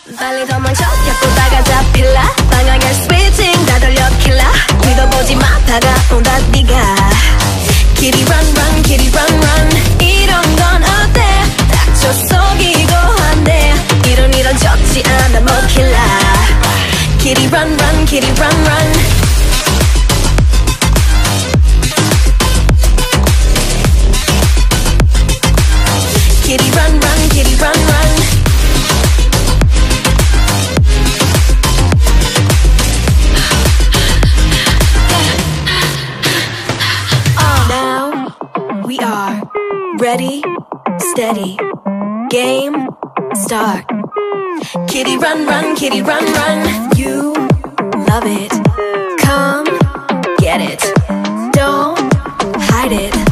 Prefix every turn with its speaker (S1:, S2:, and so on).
S1: 빨리 도망쳐 약 잡힐라 방향을 스위칭 다 돌려 킬라 뒤도 보지 마 다가온다 네가 Kitty run run kitty run run 이런 건 어때 닥쳐 속이고 한데 이런 적지 않아 뭐 킬라 Kitty run run kitty run run Kitty run run kitty run run We are ready, steady, game, start. Kitty run, run, kitty run, run. You love it. Come get it. Don't hide it.